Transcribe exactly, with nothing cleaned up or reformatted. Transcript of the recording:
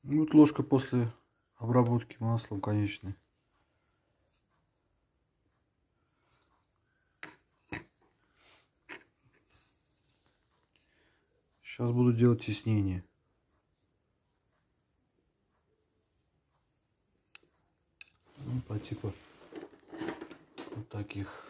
Вот ложка после обработки маслом конечной. Сейчас буду делать теснение. Ну, по типу вот таких.